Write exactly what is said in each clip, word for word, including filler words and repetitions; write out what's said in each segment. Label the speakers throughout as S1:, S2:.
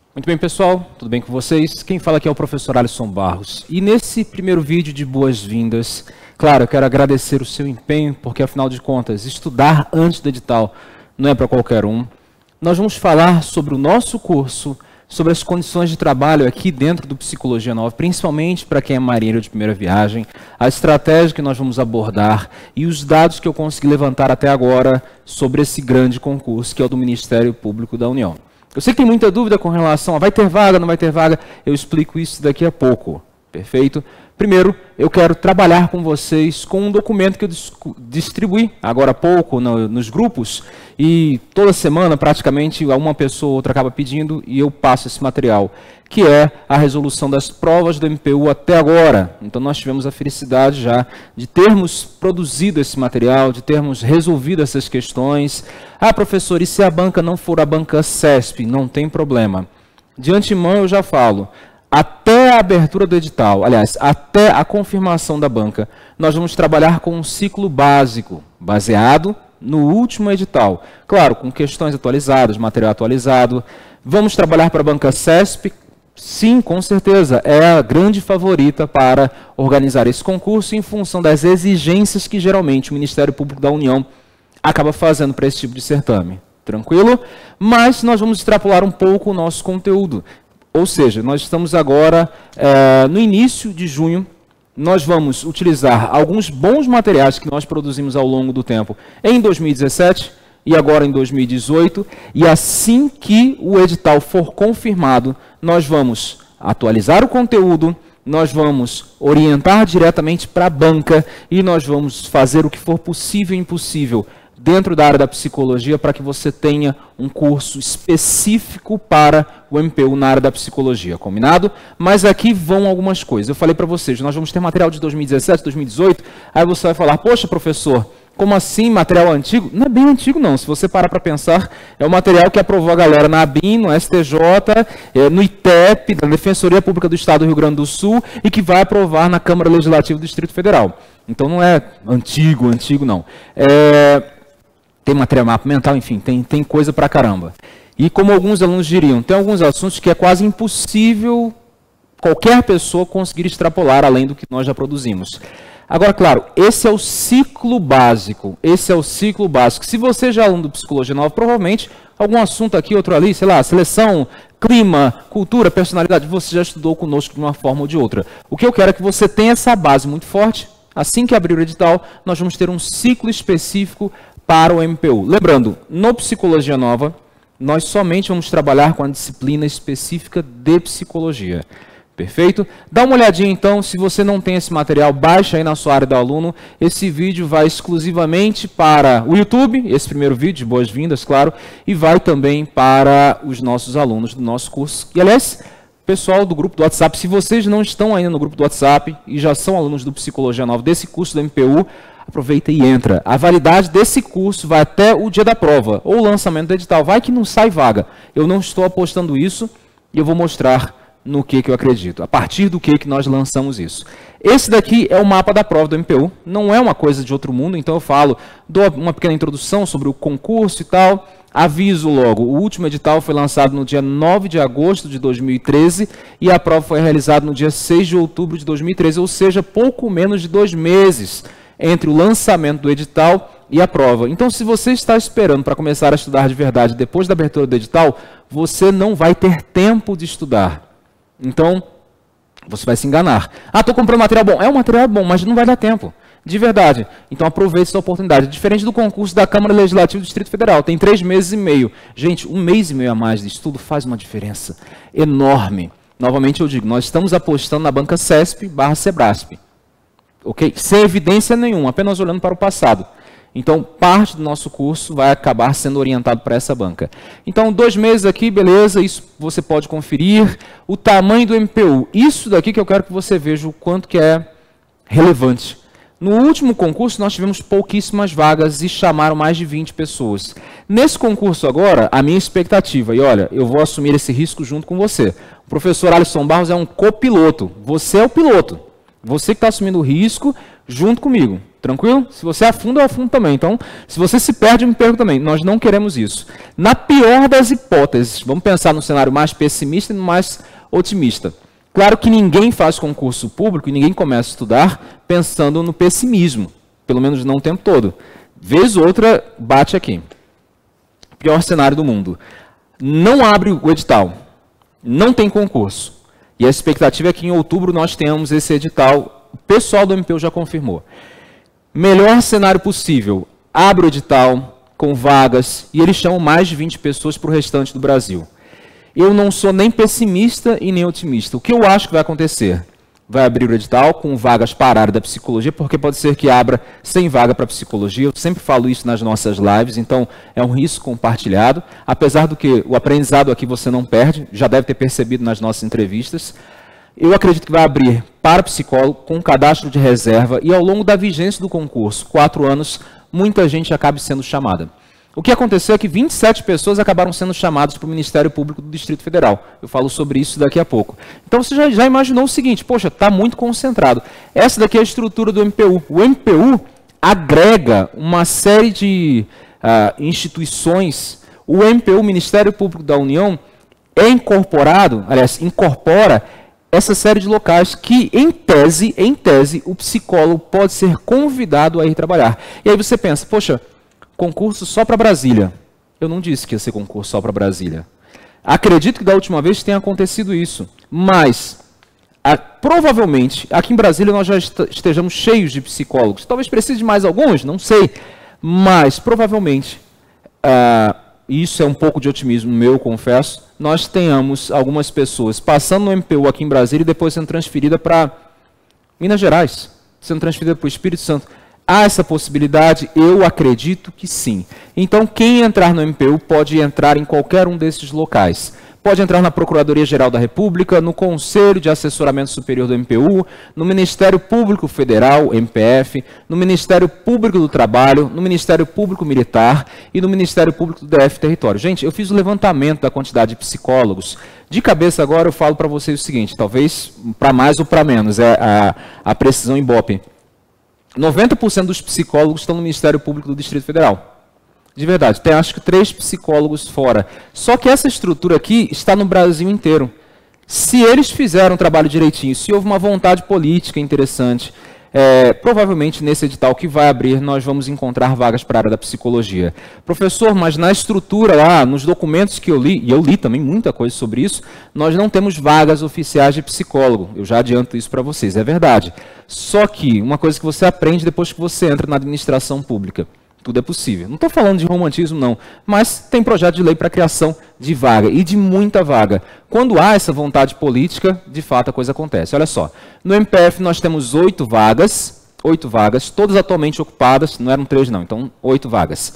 S1: Muito bem, pessoal, tudo bem com vocês? Quem fala aqui é o professor Alisson Barros. E nesse primeiro vídeo de boas-vindas, claro, eu quero agradecer o seu empenho, porque afinal de contas, estudar antes do edital não é para qualquer um. Nós vamos falar sobre o nosso curso, sobre as condições de trabalho aqui dentro do Psicologia Nova, principalmente para quem é marinheiro de primeira viagem, a estratégia que nós vamos abordar e os dados que eu consegui levantar até agora sobre esse grande concurso que é o do Ministério Público da União. Eu sei que tem muita dúvida com relação a vai ter vaga, não vai ter vaga, eu explico isso daqui a pouco, perfeito? Primeiro, eu quero trabalhar com vocês com um documento que eu distribuí agora há pouco no, nos grupos e toda semana praticamente uma pessoa ou outra acaba pedindo e eu passo esse material, que é a resolução das provas do M P U até agora. Então nós tivemos a felicidade já de termos produzido esse material, de termos resolvido essas questões. Ah, professor, e se a banca não for a banca CESP? Não tem problema. De antemão eu já falo, até a abertura do edital, aliás, até a confirmação da banca, nós vamos trabalhar com um ciclo básico, baseado no último edital. Claro, com questões atualizadas, material atualizado. Vamos trabalhar para a banca CESP? Sim, com certeza, é a grande favorita para organizar esse concurso em função das exigências que geralmente o Ministério Público da União acaba fazendo para esse tipo de certame. Tranquilo? Mas nós vamos extrapolar um pouco o nosso conteúdo. Ou seja, nós estamos agora é, no início de junho, nós vamos utilizar alguns bons materiais que nós produzimos ao longo do tempo em dois mil e dezessete e agora em dois mil e dezoito, e assim que o edital for confirmado, nós vamos atualizar o conteúdo, nós vamos orientar diretamente para a banca e nós vamos fazer o que for possível e impossível dentro da área da psicologia para que você tenha um curso específico para o M P U na área da psicologia, combinado? Mas aqui vão algumas coisas. Eu falei para vocês, nós vamos ter material de dois mil e dezessete, dois mil e dezoito, aí você vai falar, poxa, professor, como assim material antigo? Não é bem antigo não, se você parar para pensar, é o material que aprovou a galera na ABIN, no S T J, no I T E P, da Defensoria Pública do Estado do Rio Grande do Sul e que vai aprovar na Câmara Legislativa do Distrito Federal. Então não é antigo, antigo não. É... Tem material mapa mental, enfim, tem, tem coisa pra caramba. E como alguns alunos diriam, tem alguns assuntos que é quase impossível qualquer pessoa conseguir extrapolar além do que nós já produzimos. Agora, claro, esse é o ciclo básico, esse é o ciclo básico. Se você já é aluno do Psicologia Nova, provavelmente algum assunto aqui, outro ali, sei lá, seleção, clima, cultura, personalidade, você já estudou conosco de uma forma ou de outra. O que eu quero é que você tenha essa base muito forte. Assim que abrir o edital, nós vamos ter um ciclo específico para o M P U. Lembrando, no Psicologia Nova, nós somente vamos trabalhar com a disciplina específica de psicologia. Perfeito? Dá uma olhadinha então, se você não tem esse material, baixa aí na sua área do aluno. Esse vídeo vai exclusivamente para o YouTube, esse primeiro vídeo, de boas-vindas, claro, e vai também para os nossos alunos do nosso curso. E, aliás, pessoal do grupo do WhatsApp, se vocês não estão ainda no grupo do WhatsApp e já são alunos do Psicologia Nova, desse curso do M P U, aproveita e entra. A validade desse curso vai até o dia da prova, ou o lançamento do edital. Vai que não sai vaga. Eu não estou apostando isso e eu vou mostrar no que, que eu acredito. A partir do que, que nós lançamos isso. Esse daqui é o mapa da prova do M P U. Não é uma coisa de outro mundo, então eu falo, dou uma pequena introdução sobre o concurso e tal. Aviso logo, o último edital foi lançado no dia nove de agosto de dois mil e treze e a prova foi realizada no dia seis de outubro de dois mil e treze, ou seja, pouco menos de dois meses entre o lançamento do edital e a prova. Então, se você está esperando para começar a estudar de verdade depois da abertura do edital, você não vai ter tempo de estudar. Então, você vai se enganar. Ah, estou comprando material bom. É um material bom, mas não vai dar tempo. De verdade. Então, aproveite essa oportunidade. Diferente do concurso da Câmara Legislativa do Distrito Federal. Tem três meses e meio. Gente, um mês e meio a mais de estudo faz uma diferença enorme. Novamente eu digo, nós estamos apostando na banca CESP barra Sebrasp. Okay? Sem evidência nenhuma, apenas olhando para o passado. Então, parte do nosso curso vai acabar sendo orientado para essa banca. Então, dois meses aqui, beleza, isso você pode conferir. O tamanho do M P U, isso daqui que eu quero que você veja o quanto que é relevante. No último concurso, nós tivemos pouquíssimas vagas e chamaram mais de vinte pessoas. Nesse concurso agora, a minha expectativa, e olha, eu vou assumir esse risco junto com você. O professor Alisson Barros é um copiloto, você é o piloto. Você que está assumindo o risco junto comigo. Tranquilo? Se você afunda, eu afundo também. Então, se você se perde, eu me perco também. Nós não queremos isso. Na pior das hipóteses, vamos pensar no cenário mais pessimista e no mais otimista. Claro que ninguém faz concurso público e ninguém começa a estudar pensando no pessimismo. Pelo menos não o tempo todo. Vez ou outra, bate aqui. Pior cenário do mundo. Não abre o edital. Não tem concurso. E a expectativa é que em outubro nós tenhamos esse edital. O pessoal do M P U já confirmou. Melhor cenário possível, abre o edital com vagas e eles chamam mais de vinte pessoas para o restante do Brasil. Eu não sou nem pessimista e nem otimista. O que eu acho que vai acontecer? Vai abrir o edital com vagas para a área da psicologia, porque pode ser que abra sem vaga para psicologia. Eu sempre falo isso nas nossas lives, então é um risco compartilhado. Apesar do que o aprendizado aqui você não perde, já deve ter percebido nas nossas entrevistas. Eu acredito que vai abrir para psicólogo com cadastro de reserva e ao longo da vigência do concurso, quatro anos, muita gente acabe sendo chamada. O que aconteceu é que vinte e sete pessoas acabaram sendo chamadas para o Ministério Público do Distrito Federal. Eu falo sobre isso daqui a pouco. Então você já, já imaginou o seguinte, poxa, está muito concentrado. Essa daqui é a estrutura do M P U. O M P U agrega uma série de uh, instituições. O M P U, Ministério Público da União, é incorporado, aliás, incorpora essa série de locais que, em tese, em tese, o psicólogo pode ser convidado a ir trabalhar. E aí você pensa, poxa, concurso só para Brasília. Eu não disse que ia ser concurso só para Brasília. Acredito que da última vez tenha acontecido isso. Mas, a, provavelmente, aqui em Brasília nós já est estejamos cheios de psicólogos. Talvez precise de mais alguns, não sei. Mas, provavelmente, uh, isso é um pouco de otimismo meu, confesso, nós tenhamos algumas pessoas passando no M P U aqui em Brasília e depois sendo transferida para Minas Gerais, sendo transferida para o Espírito Santo. Há essa possibilidade? Eu acredito que sim. Então, quem entrar no M P U pode entrar em qualquer um desses locais. Pode entrar na Procuradoria-Geral da República, no Conselho de Assessoramento Superior do M P U, no Ministério Público Federal, M P F, no Ministério Público do Trabalho, no Ministério Público Militar e no Ministério Público do D F Território. Gente, eu fiz o levantamento da quantidade de psicólogos. De cabeça agora eu falo para vocês o seguinte, talvez para mais ou para menos, é a, a precisão em Ibope. noventa por cento dos psicólogos estão no Ministério Público do Distrito Federal. De verdade, tem acho que três psicólogos fora. Só que essa estrutura aqui está no Brasil inteiro. Se eles fizeram o trabalho direitinho, se houve uma vontade política interessante, é, provavelmente nesse edital que vai abrir, nós vamos encontrar vagas para a área da psicologia. Professor, mas na estrutura lá, nos documentos que eu li, e eu li também muita coisa sobre isso, nós não temos vagas oficiais de psicólogo. Eu já adianto isso para vocês, é verdade. Só que uma coisa que você aprende depois que você entra na administração pública. Tudo é possível. Não estou falando de romantismo, não, mas tem projeto de lei para a criação de vaga, e de muita vaga. Quando há essa vontade política, de fato a coisa acontece. Olha só, no M P F nós temos oito vagas, oito vagas, todas atualmente ocupadas, não eram três não, então oito vagas.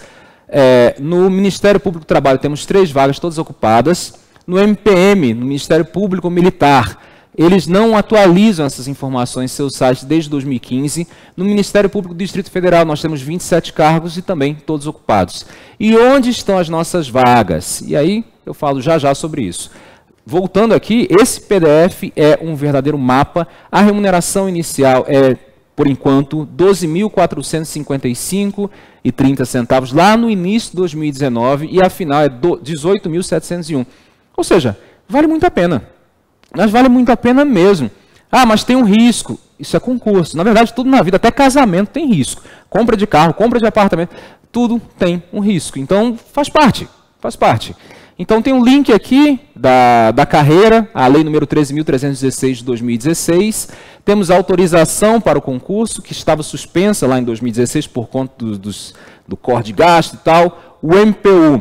S1: É, no Ministério Público do Trabalho temos três vagas, todas ocupadas. No M P M, no Ministério Público Militar, eles não atualizam essas informações em seus sites desde dois mil e quinze. No Ministério Público do Distrito Federal, nós temos vinte e sete cargos e também todos ocupados. E onde estão as nossas vagas? E aí eu falo já já sobre isso. Voltando aqui, esse P D F é um verdadeiro mapa. A remuneração inicial é, por enquanto, doze mil quatrocentos e cinquenta e cinco reais e trinta centavos lá no início de dois mil e dezenove e a final é dezoito mil setecentos e um. Ou seja, vale muito a pena. Mas vale muito a pena mesmo. Ah, mas tem um risco. Isso é concurso. Na verdade, tudo na vida, até casamento tem risco. Compra de carro, compra de apartamento, tudo tem um risco. Então, faz parte. Faz parte. Então, tem um link aqui da, da carreira, a lei número treze mil trezentos e dezesseis de dois mil e dezesseis. Temos a autorização para o concurso, que estava suspensa lá em dois mil e dezesseis por conta do, dos, do corte de gasto e tal. O M P U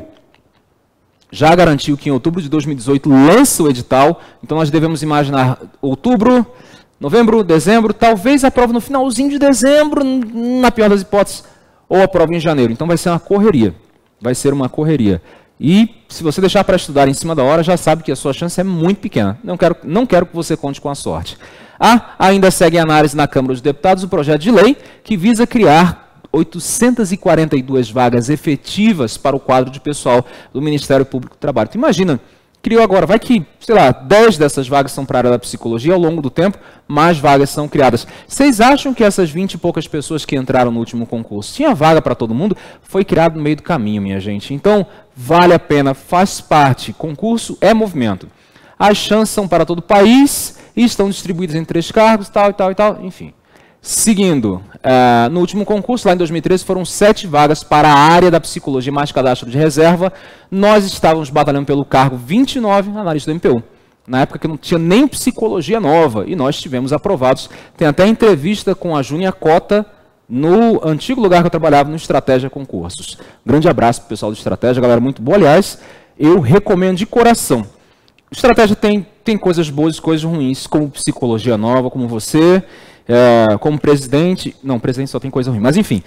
S1: já garantiu que em outubro de dois mil e dezoito lança o edital, então nós devemos imaginar outubro, novembro, dezembro, talvez a prova no finalzinho de dezembro, na pior das hipóteses, ou a prova em janeiro. Então vai ser uma correria, vai ser uma correria. E se você deixar para estudar em cima da hora, já sabe que a sua chance é muito pequena. Não quero, não quero que você conte com a sorte. Ah, ainda segue em análise na Câmara dos Deputados o projeto de lei que visa criar oitocentas e quarenta e duas vagas efetivas para o quadro de pessoal do Ministério Público do Trabalho. Tu imagina criou agora. Vai que, sei lá, dez dessas vagas são para a área da psicologia, ao longo do tempo, mais vagas são criadas. Vocês acham que essas vinte e poucas pessoas que entraram no último concurso, tinha vaga para todo mundo? Foi criado no meio do caminho, minha gente. Então, vale a pena, faz parte. Concurso é movimento. As chances são para todo o país e estão distribuídas em três cargos, tal e tal e tal, enfim. Seguindo, uh, no último concurso, lá em dois mil e treze, foram sete vagas para a área da psicologia mais cadastro de reserva. Nós estávamos batalhando pelo cargo vinte e nove, analista do M P U. Na época que não tinha nem psicologia nova, e nós tivemos aprovados. Tem até entrevista com a Júnia Cota, no antigo lugar que eu trabalhava, no Estratégia Concursos. Grande abraço para o pessoal do Estratégia, galera muito boa. Aliás, eu recomendo de coração. Estratégia tem, tem coisas boas e coisas ruins, como psicologia nova, como você... É, como presidente, não, presidente só tem coisa ruim, mas enfim,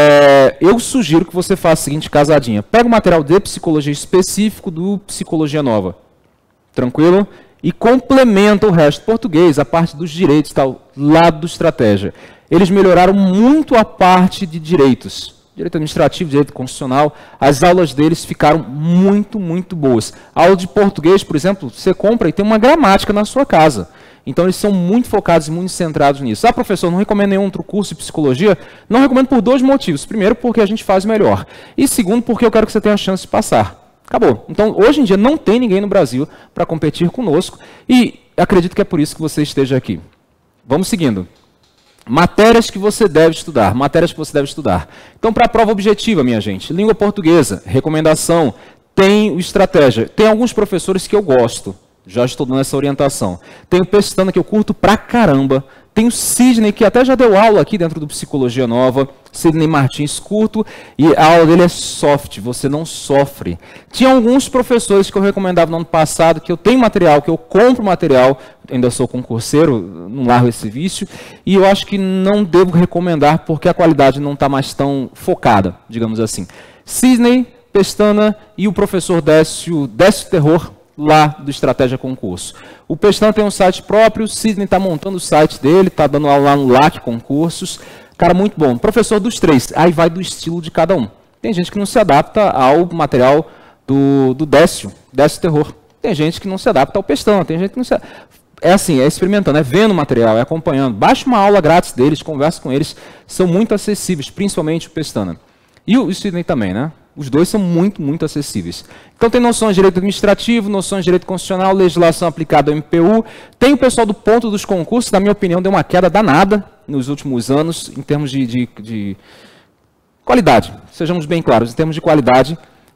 S1: é, eu sugiro que você faça a seguinte casadinha, pega o material de psicologia específico do Psicologia Nova, tranquilo? E complementa o resto, português, a parte dos direitos, tal, lá do Estratégia. Eles melhoraram muito a parte de direitos, direito administrativo, direito constitucional, as aulas deles ficaram muito, muito boas. A aula de português, por exemplo, você compra e tem uma gramática na sua casa. Então, eles são muito focados e muito centrados nisso. Ah, professor, não recomendo nenhum outro curso de psicologia? Não recomendo por dois motivos. Primeiro, porque a gente faz melhor. E segundo, porque eu quero que você tenha a chance de passar. Acabou. Então, hoje em dia, não tem ninguém no Brasil para competir conosco. E acredito que é por isso que você esteja aqui. Vamos seguindo. Matérias que você deve estudar. Matérias que você deve estudar. Então, para a prova objetiva, minha gente, língua portuguesa, recomendação, tem o Estratégia. Tem alguns professores que eu gosto. Já estou dando essa orientação. Tem o Pestana, que eu curto pra caramba. Tem o Sidney, que até já deu aula aqui dentro do Psicologia Nova. Sidney Martins, curto. E a aula dele é soft, você não sofre. Tinha alguns professores que eu recomendava no ano passado, que eu tenho material, que eu compro material. Ainda sou concurseiro, não largo esse vício. E eu acho que não devo recomendar, porque a qualidade não está mais tão focada, digamos assim. Sidney, Pestana e o professor Décio, Décio Terror, lá do Estratégia Concurso. O Pestana tem um site próprio, o Sidney está montando o site dele, está dando aula lá no L A C Concursos. Cara, muito bom. Professor dos três, aí vai do estilo de cada um. Tem gente que não se adapta ao material do, do Décio, Décio Terror. Tem gente que não se adapta ao Pestana, tem gente que não se adapta. É assim, é experimentando, é vendo o material, é acompanhando. Baixa uma aula grátis deles, conversa com eles, são muito acessíveis, principalmente o Pestana. E o Sidney também, né? Os dois são muito, muito acessíveis. Então tem noções de direito administrativo, noções de direito constitucional, legislação aplicada ao M P U. Tem o pessoal do ponto dos concursos, na minha opinião, deu uma queda danada nos últimos anos, em termos de, de, de qualidade. Sejamos bem claros, em termos de qualidade.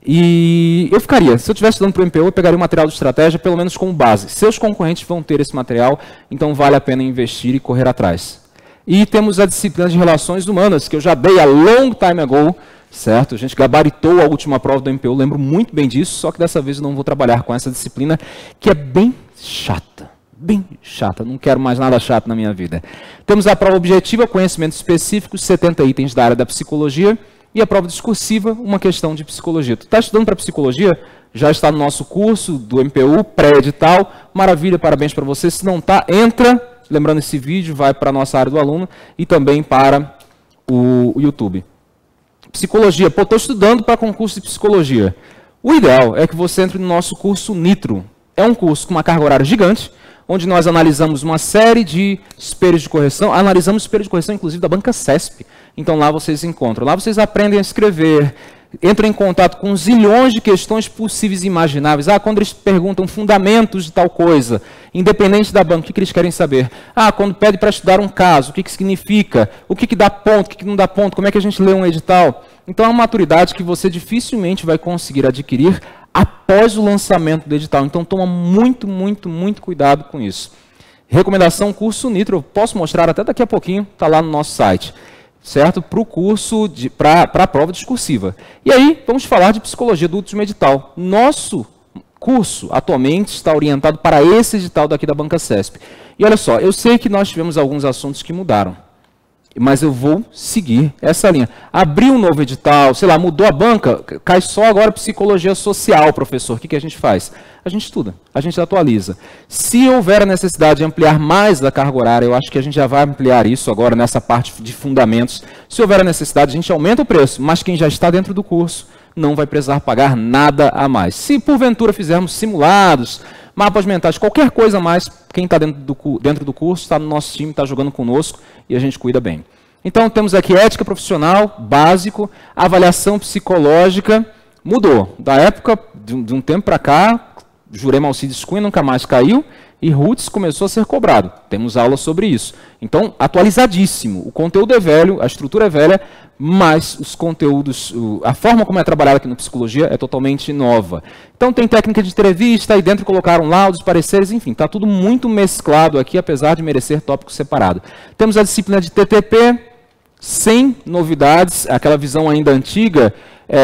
S1: E eu ficaria, se eu estivesse estudando para o M P U, eu pegaria o material de Estratégia, pelo menos como base. Seus concorrentes vão ter esse material, então vale a pena investir e correr atrás. E temos a disciplina de Relações Humanas, que eu já dei a long time ago, certo? A gente gabaritou a última prova do M P U, lembro muito bem disso, só que dessa vez eu não vou trabalhar com essa disciplina, que é bem chata, bem chata, não quero mais nada chato na minha vida. Temos a prova objetiva, conhecimentos específicos, setenta itens da área da psicologia, e a prova discursiva, uma questão de psicologia. Tu está estudando para psicologia? Já está no nosso curso do M P U, pré-edital, maravilha, parabéns para você. Se não está, entra, lembrando esse vídeo, vai para a nossa área do aluno e também para o YouTube. Psicologia, pô, estou estudando para concurso de psicologia. O ideal é que você entre no nosso curso Nitro. É um curso com uma carga horária gigante, onde nós analisamos uma série de espelhos de correção, analisamos espelhos de correção, inclusive, da banca C E S P. Então, lá vocês encontram. Lá vocês aprendem a escrever, entram em contato com zilhões de questões possíveis e imagináveis. Ah, quando eles perguntam fundamentos de tal coisa, independente da banca, o que, que eles querem saber? Ah, quando pede para estudar um caso, o que, que significa? O que, que dá ponto, o que, que não dá ponto? Como é que a gente lê um edital? Então, é uma maturidade que você dificilmente vai conseguir adquirir após o lançamento do edital. Então, toma muito, muito, muito cuidado com isso. Recomendação, curso Nitro. Eu posso mostrar até daqui a pouquinho, está lá no nosso site. Certo? Para o curso, para a prova discursiva. E aí, vamos falar de psicologia do último edital. Nosso curso, atualmente, está orientado para esse edital daqui da banca C E S P. E olha só, eu sei que nós tivemos alguns assuntos que mudaram, mas eu vou seguir essa linha. Abriu um novo edital, sei lá, mudou a banca, cai só agora psicologia social, professor. O que, que a gente faz? A gente estuda, a gente atualiza. Se houver a necessidade de ampliar mais a carga horária, eu acho que a gente já vai ampliar isso agora nessa parte de fundamentos. Se houver a necessidade, a gente aumenta o preço, mas quem já está dentro do curso não vai precisar pagar nada a mais. Se porventura fizermos simulados, mapas mentais, qualquer coisa a mais, quem está dentro do, dentro do curso, está no nosso time, está jogando conosco e a gente cuida bem. Então temos aqui ética profissional, básico, avaliação psicológica, mudou. Da época, de um, de um tempo para cá, Jurema Alcides Cunha nunca mais caiu, e Roots começou a ser cobrado. Temos aula sobre isso. Então, atualizadíssimo. O conteúdo é velho, a estrutura é velha, mas os conteúdos, a forma como é trabalhada aqui no Psicologia é totalmente nova. Então, tem técnica de entrevista, aí dentro colocaram laudos, pareceres, enfim, está tudo muito mesclado aqui, apesar de merecer tópico separado. Temos a disciplina de T T P, sem novidades, aquela visão ainda antiga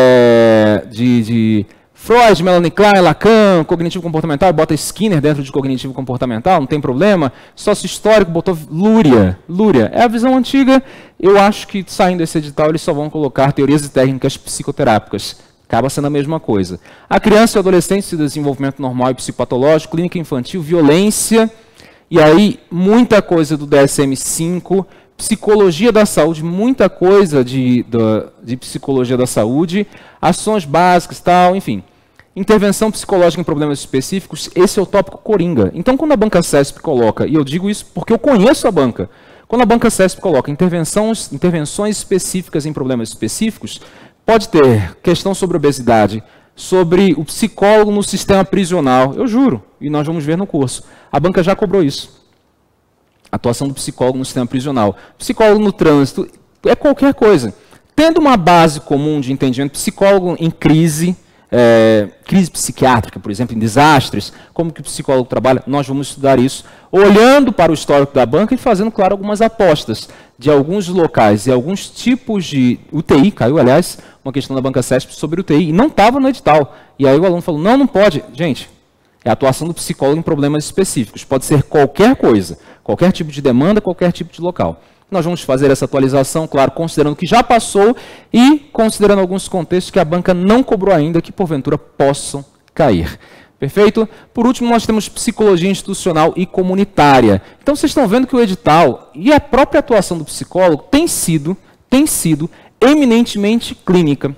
S1: é, de... de Freud, Melanie Klein, Lacan, cognitivo comportamental, bota Skinner dentro de cognitivo comportamental, não tem problema. Sócio histórico, botou Luria. Luria é a visão antiga. Eu acho que saindo desse edital eles só vão colocar teorias e técnicas psicoterápicas. Acaba sendo a mesma coisa. A criança e o adolescente, desenvolvimento normal e psicopatológico, clínica infantil, violência. E aí, muita coisa do D S M cinco, psicologia da saúde, muita coisa de, de, de psicologia da saúde, ações básicas, tal, enfim. Intervenção psicológica em problemas específicos, esse é o tópico coringa. Então, quando a banca CESP coloca, e eu digo isso porque eu conheço a banca, quando a banca CESP coloca intervenções, intervenções específicas em problemas específicos, pode ter questão sobre obesidade, sobre o psicólogo no sistema prisional, eu juro, e nós vamos ver no curso. A banca já cobrou isso. Atuação do psicólogo no sistema prisional. Psicólogo no trânsito, é qualquer coisa. Tendo uma base comum de entendimento, psicólogo em crise, é, crise psiquiátrica, por exemplo, em desastres, como que o psicólogo trabalha, nós vamos estudar isso, olhando para o histórico da banca e fazendo, claro, algumas apostas de alguns locais e alguns tipos de U T I, caiu, aliás, uma questão da banca CESP sobre U T I, e não estava no edital. E aí o aluno falou, não, não pode. Gente, é a atuação do psicólogo em problemas específicos, pode ser qualquer coisa, qualquer tipo de demanda, qualquer tipo de local. Nós vamos fazer essa atualização, claro, considerando que já passou e considerando alguns contextos que a banca não cobrou ainda, que porventura possam cair. Perfeito? Por último, nós temos psicologia institucional e comunitária. Então, vocês estão vendo que o edital e a própria atuação do psicólogo tem sido, tem sido eminentemente clínica.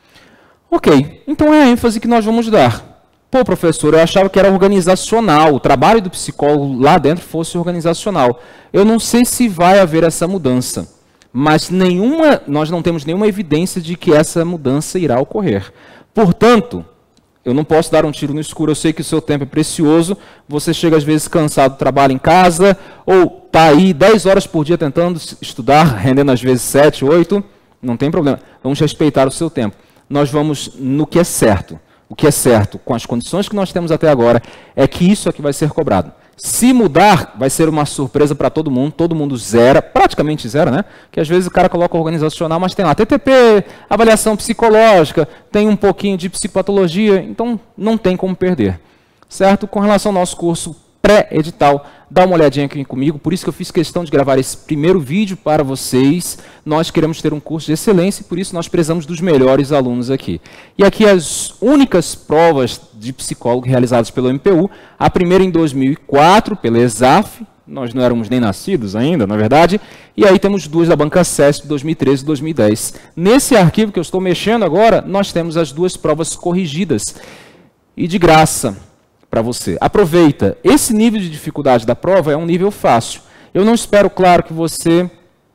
S1: Ok, então é a ênfase que nós vamos dar. Pô, professor, eu achava que era organizacional, o trabalho do psicólogo lá dentro fosse organizacional. Eu não sei se vai haver essa mudança, mas nenhuma, nós não temos nenhuma evidência de que essa mudança irá ocorrer. Portanto, eu não posso dar um tiro no escuro, eu sei que o seu tempo é precioso, você chega às vezes cansado do trabalho em casa, ou está aí dez horas por dia tentando estudar, rendendo às vezes sete, oito, não tem problema, vamos respeitar o seu tempo. Nós vamos no que é certo. O que é certo, com as condições que nós temos até agora, é que isso aqui vai ser cobrado. Se mudar, vai ser uma surpresa para todo mundo, todo mundo zera, praticamente zera, né? Que às vezes o cara coloca organizacional, mas tem lá T T P, avaliação psicológica, tem um pouquinho de psicopatologia, então não tem como perder. Certo? Com relação ao nosso curso pré-edital, dá uma olhadinha aqui comigo, por isso que eu fiz questão de gravar esse primeiro vídeo para vocês. Nós queremos ter um curso de excelência e por isso nós precisamos dos melhores alunos aqui. E aqui as únicas provas de psicólogo realizadas pelo M P U, a primeira em dois mil e quatro, pela ESAF, nós não éramos nem nascidos ainda, na verdade, e aí temos duas da banca CESP, dois mil e treze e dois mil e dez. Nesse arquivo que eu estou mexendo agora, nós temos as duas provas corrigidas e de graça para você. Aproveita. Esse nível de dificuldade da prova é um nível fácil. Eu não espero, claro, que você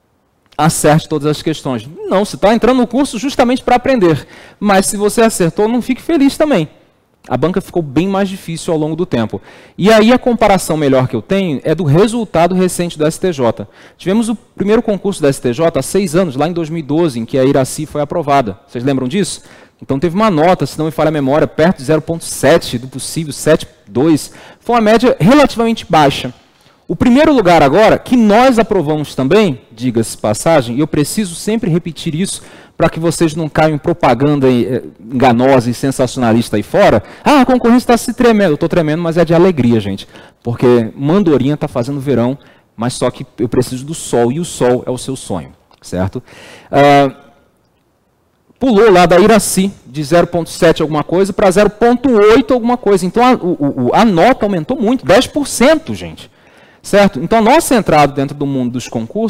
S1: acerte todas as questões. Não, você está entrando no curso justamente para aprender. Mas se você acertou, não fique feliz também. A banca ficou bem mais difícil ao longo do tempo. E aí a comparação melhor que eu tenho é do resultado recente do S T J. Tivemos o primeiro concurso da S T J há seis anos, lá em dois mil e doze, em que a Iraci foi aprovada. Vocês lembram disso? Então teve uma nota, se não me falha a memória, perto de zero vírgula sete do possível, sete vírgula dois. Foi uma média relativamente baixa. O primeiro lugar agora, que nós aprovamos também, diga-se passagem, e eu preciso sempre repetir isso para que vocês não caiam em propaganda enganosa e sensacionalista aí fora. Ah, a concorrência está se tremendo. Eu estou tremendo, mas é de alegria, gente. Porque Mandorinha está fazendo verão, mas só que eu preciso do sol, e o sol é o seu sonho, certo? Ah, pulou lá da Iraci, de zero vírgula sete alguma coisa, para zero vírgula oito alguma coisa. Então, a, o, a nota aumentou muito, dez por cento, gente. Certo? Então, a nossa entrada dentro do mundo dos concursos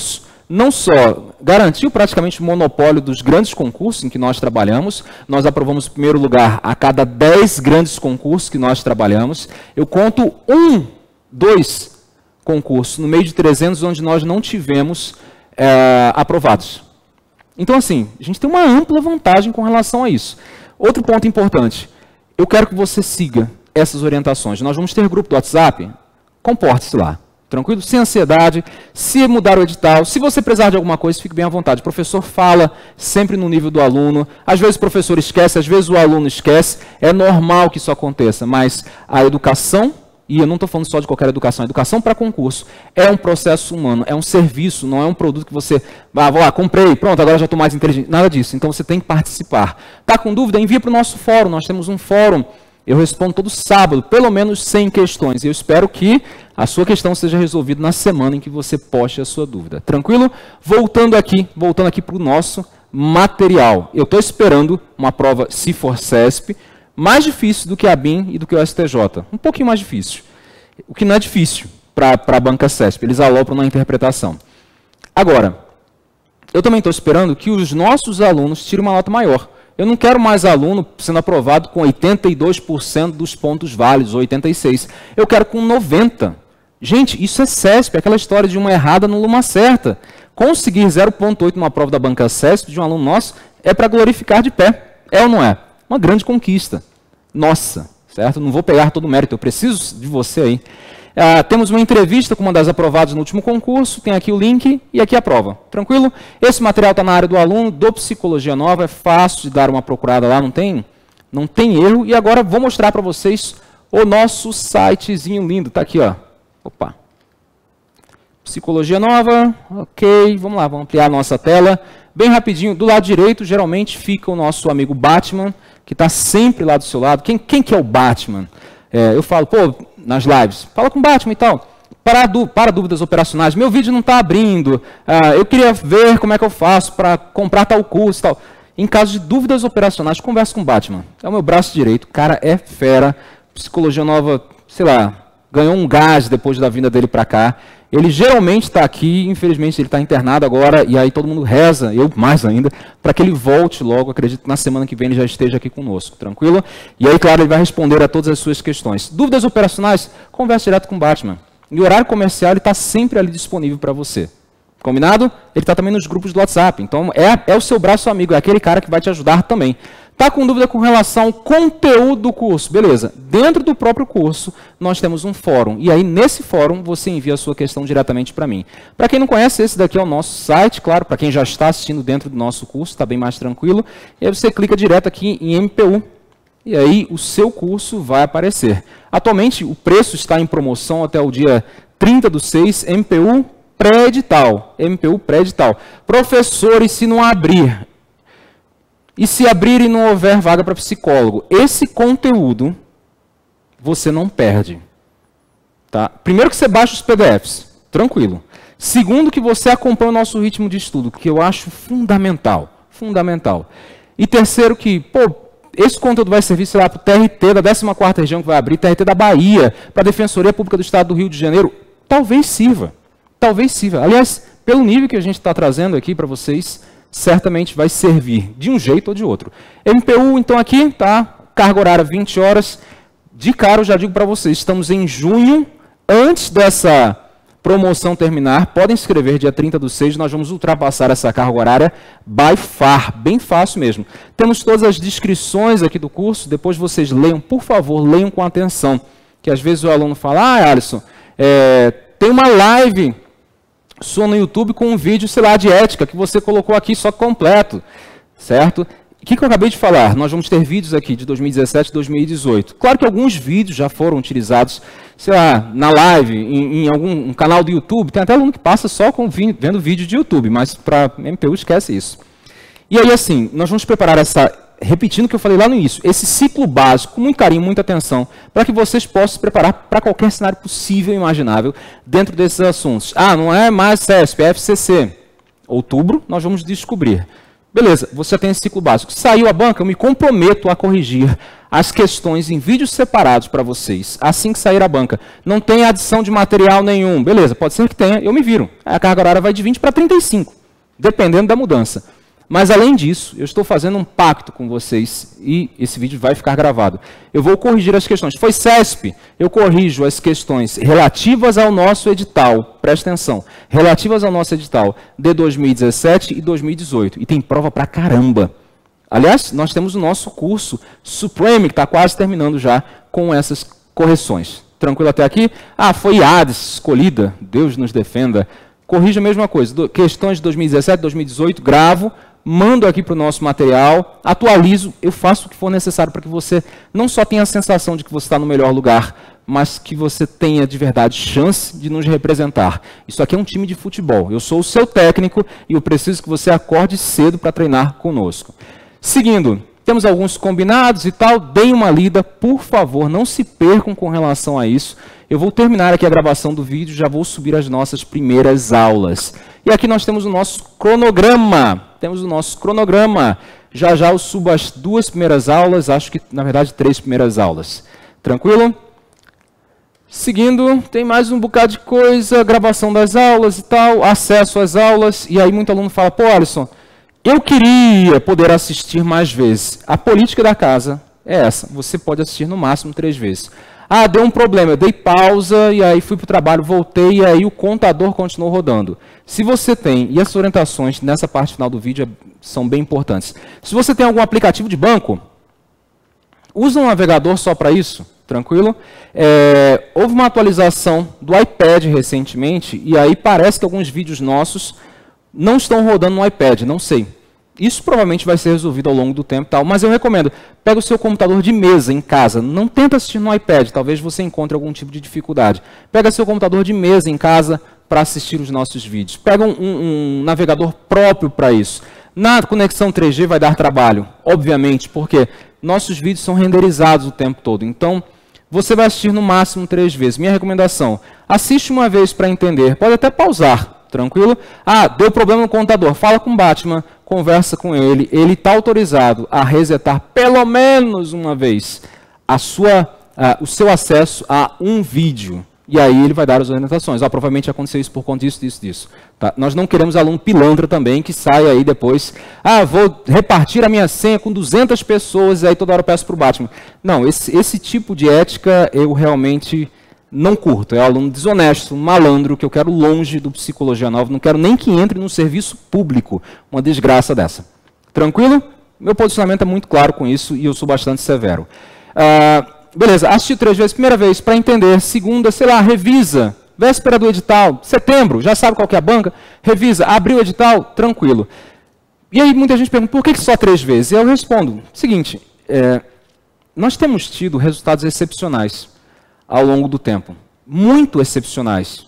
S1: não só garantiu praticamente o monopólio dos grandes concursos em que nós trabalhamos, nós aprovamos primeiro lugar a cada dez grandes concursos que nós trabalhamos. Eu conto um, dois concursos no meio de trezentos onde nós não tivemos é, aprovados. Então, assim, a gente tem uma ampla vantagem com relação a isso. Outro ponto importante, eu quero que você siga essas orientações. Nós vamos ter grupo do WhatsApp, comporte-se lá. Tranquilo? Sem ansiedade, se mudar o edital, se você precisar de alguma coisa, fique bem à vontade. O professor fala sempre no nível do aluno, às vezes o professor esquece, às vezes o aluno esquece, é normal que isso aconteça, mas a educação, e eu não estou falando só de qualquer educação, a educação para concurso é um processo humano, é um serviço, não é um produto que você, ah, vou lá, comprei, pronto, agora já estou mais inteligente, nada disso, então você tem que participar. Está com dúvida? Envia para o nosso fórum, nós temos um fórum. Eu respondo todo sábado, pelo menos cem questões. E eu espero que a sua questão seja resolvida na semana em que você poste a sua dúvida. Tranquilo? Voltando aqui, voltando aqui para o nosso material. Eu estou esperando uma prova, se for C E S P, mais difícil do que a B I M e do que o S T J. Um pouquinho mais difícil. O que não é difícil para a banca C E S P. Eles alopram na interpretação. Agora, eu também estou esperando que os nossos alunos tirem uma nota maior. Eu não quero mais aluno sendo aprovado com oitenta e dois por cento dos pontos válidos, ou oitenta e seis por cento. Eu quero com noventa por cento. Gente, isso é C E S P, aquela história de uma errada numa certa. Conseguir zero vírgula oito numa prova da banca C E S P de um aluno nosso é para glorificar de pé. É ou não é? Uma grande conquista. Nossa, certo? Não vou pegar todo o mérito, eu preciso de você aí. Ah, temos uma entrevista com uma das aprovadas no último concurso, tem aqui o link e aqui a prova. Tranquilo? Esse material está na área do aluno, do Psicologia Nova, é fácil de dar uma procurada lá, não tem, não tem erro. E agora vou mostrar para vocês o nosso sitezinho lindo, está aqui, ó. Opa. Psicologia Nova, ok, vamos lá, vamos ampliar a nossa tela. Bem rapidinho, do lado direito, geralmente fica o nosso amigo Batman, que está sempre lá do seu lado. Quem, quem que é o Batman? É, eu falo, pô, nas lives, fala com o Batman e tal, para, para dúvidas operacionais, meu vídeo não está abrindo, ah, eu queria ver como é que eu faço para comprar tal curso e tal. Em caso de dúvidas operacionais, conversa com o Batman. É o meu braço direito, o cara é fera, Psicologia Nova, sei lá, ganhou um gás depois da vinda dele para cá. Ele geralmente está aqui, infelizmente ele está internado agora, e aí todo mundo reza, eu mais ainda, para que ele volte logo. Acredito que na semana que vem ele já esteja aqui conosco, tranquilo? E aí, claro, ele vai responder a todas as suas questões. Dúvidas operacionais, converse direto com o Batman. E o horário comercial ele está sempre ali disponível para você. Combinado? Ele está também nos grupos do WhatsApp, então é, é o seu braço amigo, é aquele cara que vai te ajudar também. Está com dúvida com relação ao conteúdo do curso? Beleza. Dentro do próprio curso, nós temos um fórum. E aí, nesse fórum, você envia a sua questão diretamente para mim. Para quem não conhece, esse daqui é o nosso site, claro. Para quem já está assistindo dentro do nosso curso, está bem mais tranquilo. E aí você clica direto aqui em M P U. E aí, o seu curso vai aparecer. Atualmente, o preço está em promoção até o dia trinta do seis, M P U pré-edital. M P U pré-edital. Professores, se não abrir... E se abrir e não houver vaga para psicólogo, esse conteúdo você não perde. Tá? Primeiro que você baixa os P D Fs, tranquilo. Segundo que você acompanha o nosso ritmo de estudo, que eu acho fundamental. Fundamental. E terceiro que, pô, esse conteúdo vai servir, sei lá, para o T R T da décima quarta região que vai abrir, T R T da Bahia, para a Defensoria Pública do Estado do Rio de Janeiro. Talvez sirva. Talvez sirva. Aliás, pelo nível que a gente está trazendo aqui para vocês, certamente vai servir de um jeito ou de outro. M P U, então, aqui, tá? Carga horária vinte horas. De cara, eu já digo para vocês, estamos em junho, antes dessa promoção terminar. Podem escrever dia trinta do seis, nós vamos ultrapassar essa carga horária by far, bem fácil mesmo. Temos todas as descrições aqui do curso, depois vocês leiam, por favor, leiam com atenção. Que às vezes o aluno fala, ah, Alisson, é, tem uma live... sua no YouTube com um vídeo, sei lá, de ética, que você colocou aqui só completo, certo? O que, que eu acabei de falar? Nós vamos ter vídeos aqui de dois mil e dezessete e dois mil e dezoito. Claro que alguns vídeos já foram utilizados, sei lá, na live, em, em algum um canal do YouTube. Tem até aluno que passa só com, vendo vídeo de YouTube, mas para M P U esquece isso. E aí, assim, nós vamos preparar essa... repetindo o que eu falei lá no início, esse ciclo básico, com muito carinho, muita atenção, para que vocês possam se preparar para qualquer cenário possível e imaginável dentro desses assuntos. Ah, não é mais C E S P, é F C C. Outubro, nós vamos descobrir. Beleza, você tem esse ciclo básico. Saiu a banca, eu me comprometo a corrigir as questões em vídeos separados para vocês, assim que sair a banca. Não tem adição de material nenhum. Beleza, pode ser que tenha, eu me viro. A carga horária vai de vinte para trinta e cinco, dependendo da mudança. Mas, além disso, eu estou fazendo um pacto com vocês e esse vídeo vai ficar gravado. Eu vou corrigir as questões. Foi C E S P, eu corrijo as questões relativas ao nosso edital. Presta atenção. Relativas ao nosso edital de dois mil e dezessete e dois mil e dezoito. E tem prova pra caramba. Aliás, nós temos o nosso curso Supreme, que está quase terminando já com essas correções. Tranquilo até aqui? Ah, foi A D S escolhida. Deus nos defenda. Corrija a mesma coisa. Do, questões de dois mil e dezessete, dois mil e dezoito, gravo. Mando aqui para o nosso material, atualizo, eu faço o que for necessário para que você não só tenha a sensação de que você está no melhor lugar, mas que você tenha de verdade chance de nos representar. Isso aqui é um time de futebol. Eu sou o seu técnico e eu preciso que você acorde cedo para treinar conosco. Seguindo, temos alguns combinados e tal, deem uma lida, por favor, não se percam com relação a isso. Eu vou terminar aqui a gravação do vídeo, já vou subir as nossas primeiras aulas. E aqui nós temos o nosso cronograma. Temos o nosso cronograma. Já já eu subo as duas primeiras aulas, acho que, na verdade, três primeiras aulas. Tranquilo? Seguindo, tem mais um bocado de coisa, gravação das aulas e tal, acesso às aulas. E aí muito aluno fala, pô, Alisson, eu queria poder assistir mais vezes. A política da casa é essa, você pode assistir no máximo três vezes. Ah, deu um problema, eu dei pausa e aí fui para o trabalho, voltei e aí o contador continuou rodando. Se você tem, e as orientações nessa parte final do vídeo são bem importantes. Se você tem algum aplicativo de banco, usa um navegador só para isso, tranquilo? É, houve uma atualização do iPad recentemente e aí parece que alguns vídeos nossos não estão rodando no iPad, não sei. Isso provavelmente vai ser resolvido ao longo do tempo e tal, mas eu recomendo, pega o seu computador de mesa em casa, não tenta assistir no iPad, talvez você encontre algum tipo de dificuldade. Pega seu computador de mesa em casa para assistir os nossos vídeos. Pega um, um, um navegador próprio para isso. Na conexão três G vai dar trabalho, obviamente, porque nossos vídeos são renderizados o tempo todo. Então, você vai assistir no máximo três vezes. Minha recomendação, assiste uma vez para entender, pode até pausar. Tranquilo? Ah, deu problema no contador. Fala com o Batman, conversa com ele. Ele está autorizado a resetar pelo menos uma vez a sua, uh, o seu acesso a um vídeo. E aí ele vai dar as orientações. Ah, provavelmente aconteceu isso por conta disso, disso, disso. Tá? Nós não queremos aluno pilantra também que saia aí depois. Ah, vou repartir a minha senha com duzentas pessoas e aí toda hora eu peço para o Batman. Não, esse, esse tipo de ética eu realmente não curto. É um aluno desonesto, um malandro, que eu quero longe do Psicologia Nova. Não quero nem que entre num serviço público. Uma desgraça dessa. Tranquilo? Meu posicionamento é muito claro com isso e eu sou bastante severo. Ah, beleza, assisti três vezes. Primeira vez, para entender. Segunda, sei lá, revisa. Véspera do edital. Setembro, já sabe qual que é a banca. Revisa. Abriu o edital, tranquilo. E aí muita gente pergunta, por que só três vezes? E eu respondo, seguinte, é, nós temos tido resultados excepcionais ao longo do tempo. Muito excepcionais.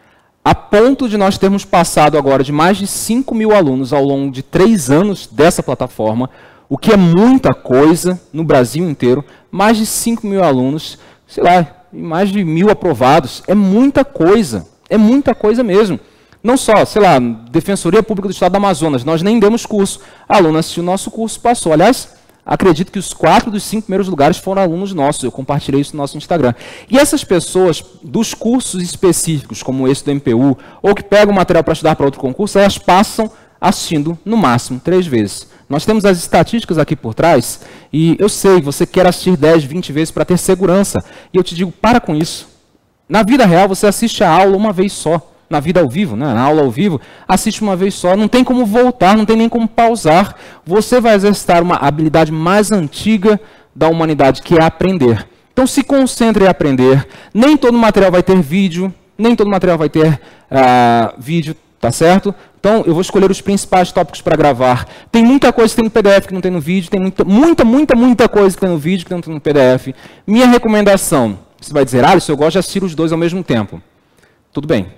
S1: A ponto de nós termos passado agora de mais de cinco mil alunos ao longo de três anos dessa plataforma, o que é muita coisa no Brasil inteiro, mais de cinco mil alunos, sei lá, e mais de mil aprovados, é muita coisa, é muita coisa mesmo. Não só, sei lá, Defensoria Pública do Estado do Amazonas, nós nem demos curso, a aluna assistiu o nosso curso, passou. Aliás, acredito que os quatro dos cinco primeiros lugares foram alunos nossos, eu compartilhei isso no nosso Instagram. E essas pessoas, dos cursos específicos, como esse do M P U, ou que pegam material para estudar para outro concurso, elas passam assistindo, no máximo, três vezes. Nós temos as estatísticas aqui por trás, e eu sei, você quer assistir dez, vinte vezes para ter segurança. E eu te digo, para com isso. Na vida real, você assiste a aula uma vez só. Na vida ao vivo, né? Na aula ao vivo, assiste uma vez só, não tem como voltar, não tem nem como pausar. Você vai exercitar uma habilidade mais antiga da humanidade, que é aprender. Então se concentre em aprender. Nem todo material vai ter vídeo, nem todo material vai ter uh, vídeo, tá certo? Então eu vou escolher os principais tópicos para gravar. Tem muita coisa que tem no P D F que não tem no vídeo, tem muita, muita, muita, muita coisa que tem no vídeo que não tem no P D F. Minha recomendação, você vai dizer, Alisson, eu gosto de assistir os dois ao mesmo tempo. Tudo bem.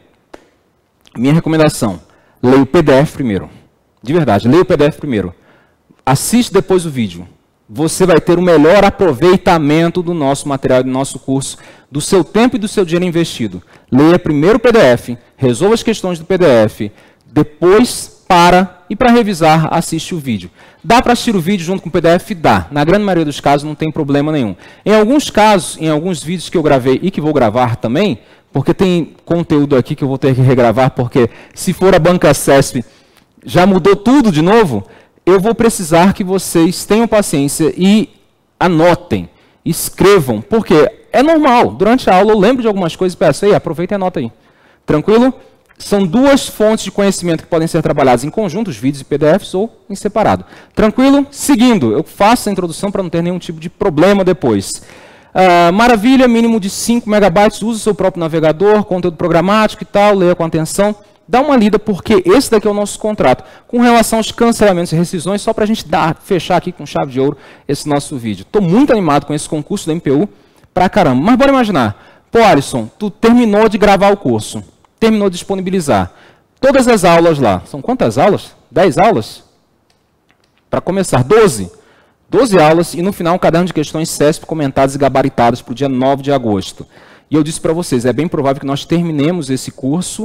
S1: Minha recomendação, leia o P D F primeiro. De verdade, leia o P D F primeiro. Assiste depois o vídeo. Você vai ter o melhor aproveitamento do nosso material, do nosso curso, do seu tempo e do seu dinheiro investido. Leia primeiro o P D F, resolva as questões do P D F, depois para e para revisar, assiste o vídeo. Dá para assistir o vídeo junto com o P D F? Dá. Na grande maioria dos casos não tem problema nenhum. Em alguns casos, em alguns vídeos que eu gravei e que vou gravar também, porque tem conteúdo aqui que eu vou ter que regravar, porque se for a banca C E S P, já mudou tudo de novo, eu vou precisar que vocês tenham paciência e anotem, escrevam, porque é normal. Durante a aula eu lembro de algumas coisas e peço, aí, aproveita e anota aí. Tranquilo? São duas fontes de conhecimento que podem ser trabalhadas em conjunto, os vídeos e P D Fs, ou em separado. Tranquilo? Seguindo, eu faço a introdução para não ter nenhum tipo de problema depois. Uh, maravilha, mínimo de cinco megabytes, use o seu próprio navegador, conteúdo programático e tal, leia com atenção. Dá uma lida, porque esse daqui é o nosso contrato. Com relação aos cancelamentos e rescisões, só para a gente dar, fechar aqui com chave de ouro esse nosso vídeo. Estou muito animado com esse concurso da M P U, pra caramba. Mas bora imaginar, pô, Alisson, tu terminou de gravar o curso. Terminou de disponibilizar. Todas as aulas lá. São quantas aulas? dez aulas? Para começar, doze. doze aulas e no final um caderno de questões C E S P comentadas e gabaritadas para o dia nove de agosto. E eu disse para vocês, é bem provável que nós terminemos esse curso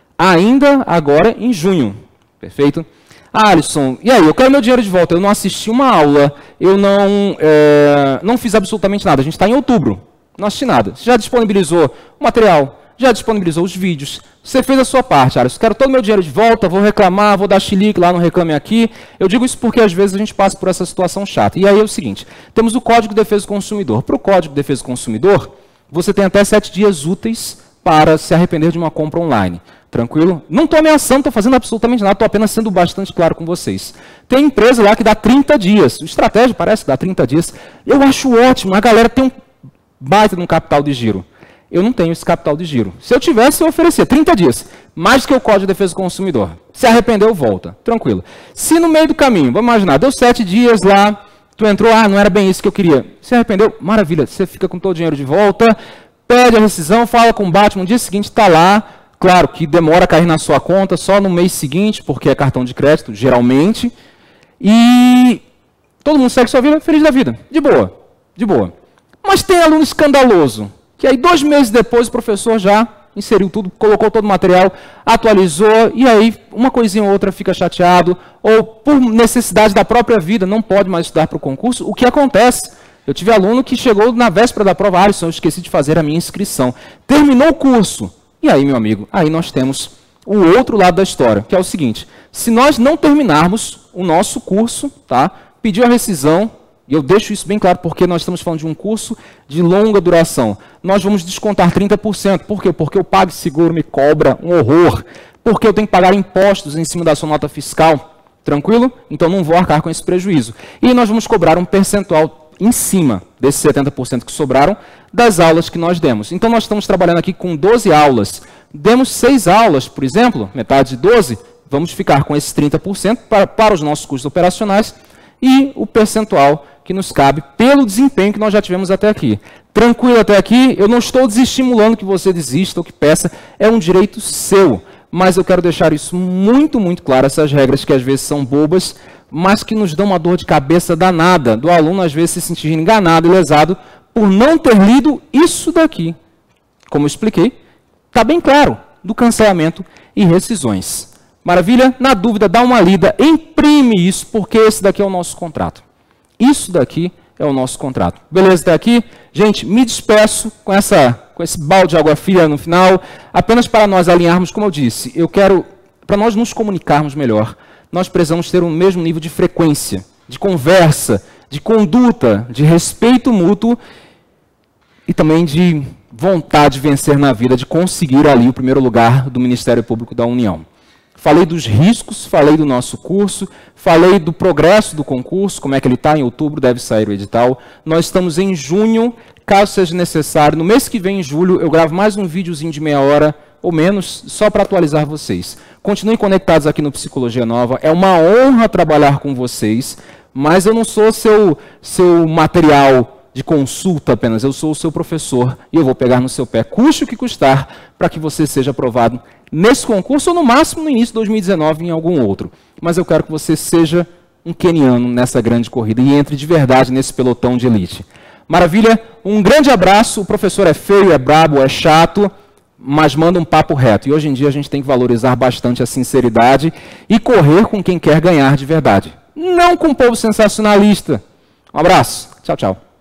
S1: ainda agora em junho. Perfeito? Ah, Alisson, e aí? Eu quero meu dinheiro de volta. Eu não assisti uma aula, eu não, é, não fiz absolutamente nada. A gente está em outubro. Não assisti nada. Você já disponibilizou o material? Já disponibilizou os vídeos, você fez a sua parte, Alisson, quero todo o meu dinheiro de volta, vou reclamar, vou dar chilique lá no Reclame Aqui. Eu digo isso porque às vezes a gente passa por essa situação chata. E aí é o seguinte, temos o Código de Defesa do Consumidor. Para o Código de Defesa do Consumidor, você tem até sete dias úteis para se arrepender de uma compra online. Tranquilo? Não estou ameaçando, estou fazendo absolutamente nada, estou apenas sendo bastante claro com vocês. Tem empresa lá que dá trinta dias, o Estratégia parece que dá trinta dias. Eu acho ótimo, a galera tem um baita de um capital de giro. Eu não tenho esse capital de giro. Se eu tivesse, eu oferecia trinta dias. Mais do que o Código de Defesa do Consumidor. Se arrependeu, volta. Tranquilo. Se no meio do caminho, vamos imaginar, deu sete dias lá, tu entrou, ah, não era bem isso que eu queria. Se arrependeu, maravilha. Você fica com todo o dinheiro de volta, pede a rescisão, fala com o Batman, no dia seguinte está lá. Claro que demora a cair na sua conta, só no mês seguinte, porque é cartão de crédito, geralmente. E todo mundo segue sua vida, feliz da vida. De boa. De boa. Mas tem aluno escandaloso. Que aí, dois meses depois, o professor já inseriu tudo, colocou todo o material, atualizou, e aí uma coisinha ou outra fica chateado, ou por necessidade da própria vida, não pode mais estudar para o concurso. O que acontece? Eu tive aluno que chegou na véspera da prova, Alisson, eu esqueci de fazer a minha inscrição. Terminou o curso. E aí, meu amigo, aí nós temos o outro lado da história, que é o seguinte, se nós não terminarmos o nosso curso, tá, pediu a rescisão, e eu deixo isso bem claro porque nós estamos falando de um curso de longa duração. Nós vamos descontar trinta por cento. Por quê? Porque o PagSeguro me cobra um horror. Porque eu tenho que pagar impostos em cima da sua nota fiscal. Tranquilo? Então não vou arcar com esse prejuízo. E nós vamos cobrar um percentual em cima desses setenta por cento que sobraram das aulas que nós demos. Então nós estamos trabalhando aqui com doze aulas. Demos seis aulas, por exemplo, metade de doze, vamos ficar com esses trinta por cento para, para os nossos custos operacionais e o percentual que nos cabe pelo desempenho que nós já tivemos até aqui. Tranquilo até aqui? Eu não estou desestimulando que você desista ou que peça, é um direito seu. Mas eu quero deixar isso muito, muito claro, essas regras que às vezes são bobas, mas que nos dão uma dor de cabeça danada, do aluno às vezes se sentir enganado e lesado por não ter lido isso daqui. Como eu expliquei, está bem claro, do cancelamento e rescisões. Maravilha? Na dúvida, dá uma lida, imprime isso, porque esse daqui é o nosso contrato. Isso daqui é o nosso contrato. Beleza até aqui? Gente, me despeço com, essa, com esse balde de água fria no final, apenas para nós alinharmos, como eu disse, eu quero, para nós nos comunicarmos melhor, nós precisamos ter o mesmo nível de frequência, de conversa, de conduta, de respeito mútuo e também de vontade de vencer na vida, de conseguir ali o primeiro lugar do Ministério Público da União. Falei dos riscos, falei do nosso curso, falei do progresso do concurso, como é que ele está, em outubro deve sair o edital. Nós estamos em junho, caso seja necessário, no mês que vem, em julho, eu gravo mais um videozinho de meia hora ou menos, só para atualizar vocês. Continuem conectados aqui no Psicologia Nova, é uma honra trabalhar com vocês, mas eu não sou seu, seu material de consulta apenas, eu sou o seu professor e eu vou pegar no seu pé, custe o que custar, para que você seja aprovado nesse concurso ou no máximo no início de dois mil e dezenove em algum outro. Mas eu quero que você seja um queniano nessa grande corrida e entre de verdade nesse pelotão de elite. Maravilha? Um grande abraço, o professor é feio, é brabo, é chato, mas manda um papo reto. E hoje em dia a gente tem que valorizar bastante a sinceridade e correr com quem quer ganhar de verdade. Não com o povo sensacionalista. Um abraço. Tchau, tchau.